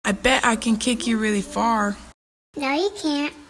I bet I can kick you really far. No, you can't.